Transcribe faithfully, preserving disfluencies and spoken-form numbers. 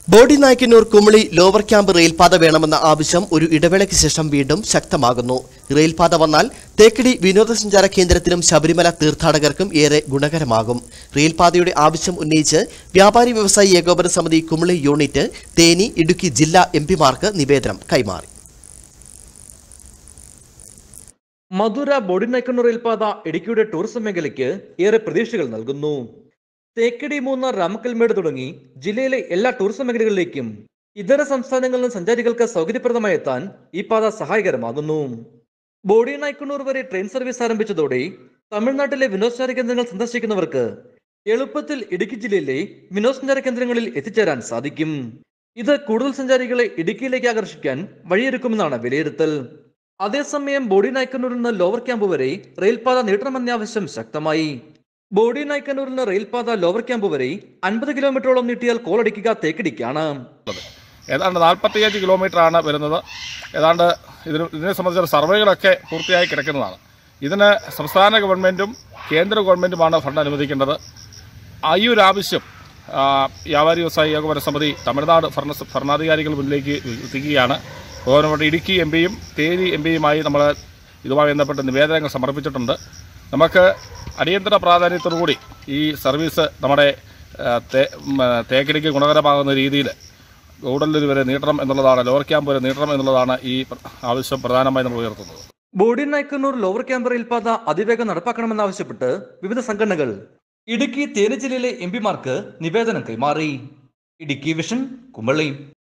Bodinayakkanur Kumily lower camp റെയിൽപാത വേണമെന്ന ആവശ്യം ഒരു ഇടവേളയ്ക്ക് ശേഷം വീണ്ടും ശക്തമാകുന്നു. റെയിൽപാത വന്നാൽ തേക്കടി വിനോദസഞ്ചാര കേന്ദ്രത്തിനും ശബരിമല തീർത്ഥാടകർക്കും ഏറെ ഗുണകരമാകും. റെയിൽപാതയുടെ ആവശ്യം ഉന്നയിച്ച് വ്യാപാരി വ്യവസായി ഏകോപന സമിതി കുമളി യൂണിറ്റ് തേനി, ഇടുക്കി ജില്ലാ എംപിമാർക്ക് നിവേദനം കൈമാറി. മധുര ബോഡിനായ്ക്കന്നൂർ റെയിൽപാത ഇടുക്കിയുടെ ടൂറിസം മേഖലയ്ക്ക് ഏറെ പ്രതീക്ഷകൾ നൽകുന്നു. തേക്കടി, മൂന്നാർ, രാമക്കൽമേട് തുടങ്ങി ജില്ലയിലെ എല്ലാ ടൂറിസം മേഖലകളിലേക്കും ഇതര സംസ്ഥാനങ്ങളിൽ നിന്ന് സഞ്ചാരികൾക്ക് സൗകര്യപ്രദമായി എത്താൻ ഈ പാത സഹായകരമാകുന്നു. ബോഡിനായ്ക്കന്നൂർ വരെ ട്രെയിൻ സർവീസ് ആരംഭിച്ചതോടെ തമിഴ്നാട്ടിലെ വിനോദസഞ്ചാര കേന്ദ്രങ്ങൾ സന്ദർശിക്കുന്നവർക്ക് എളുപ്പത്തിൽ ഇടുക്കി ജില്ലയിലെ വിനോദസഞ്ചാര കേന്ദ്രങ്ങളിൽ എത്തിച്ചേരാൻ സാധിക്കും. ഇത് കൂടുതൽ സഞ്ചാരികളെ ഇടുക്കിയിലേക്ക് ആകർഷിക്കാൻ വഴിയൊരുക്കുമെന്നാണ് വിലയിരുത്തൽ. അതേസമയം ബോഡിനായ്ക്കന്നൂരിൽ നിന്ന് ലോവർ ക്യാമ്പ് വരെ റെയിൽപാത നീട്ടണമെന്ന ആവശ്യം ശക്തമായി. ബോഡിനായ്ക്കന്നൂരിൽ നിന്ന് റെയിൽപാത ലോവർ ക്യാമ്പ് വരെ അൻപത് കിലോമീറ്ററോളം നീട്ടിയാൽ കോളടിക്കുക തേക്കടിക്കാണ്. ഏതാണ്ട് നാൽപ്പത്തിയഞ്ച് കിലോമീറ്റർ ആണ് വരുന്നത്. ഏതാണ്ട് ഇതിന് ഇതിനെ സംബന്ധിച്ച സർവേകളൊക്കെ പൂർത്തിയായി കിടക്കുന്നതാണ്. ഇതിന് സംസ്ഥാന ഗവൺമെന്റും കേന്ദ്ര ഗവൺമെന്റുമാണ് ഫണ്ട് അനുവദിക്കേണ്ടത്. ഈ ഒരു ആവശ്യം വ്യാപാരി വ്യവസായി ഏകോപന സമിതി തമിഴ്നാട് ഭരണ ഭരണാധികാരികൾ മുന്നിലേക്ക് എത്തിക്കുകയാണ്. ഗവൺമെന്റ് ഇടുക്കി എം പിയും തേനി എം പിയുമായി നമ്മൾ ഇതുമായി ബന്ധപ്പെട്ട് നിവേദനങ്ങൾ സമർപ്പിച്ചിട്ടുണ്ട്. നമുക്ക് അടിയന്തര പ്രാധാന്യത്തോടുകൂടി ഈ സർവീസ് നമ്മുടെ തേക്കടിക്ക് ഗുണകരമാകുന്ന രീതിയിൽ ഗൂഡല്ലൂർ വരെ നീട്ടണം എന്നുള്ളതാണ്, ലോവർ ക്യാമ്പ് വരെ നീട്ടണം എന്നുള്ളതാണ് ഈ ആവശ്യം പ്രധാനമായി നമ്മൾ ഉയർത്തുന്നത്. ബോഡിനായ്ക്കന്നൂർ ലോവർ ക്യാമ്പ് റെയിൽപാത അതിവേഗം നടപ്പാക്കണമെന്നാവശ്യപ്പെട്ട് വിവിധ സംഘടനകൾ ഇടുക്കി, തേനി ജില്ലയിലെ എം പിമാർക്ക് നിവേദനം കൈമാറി. ഇടുക്കി വിഷൻ, കുമളി.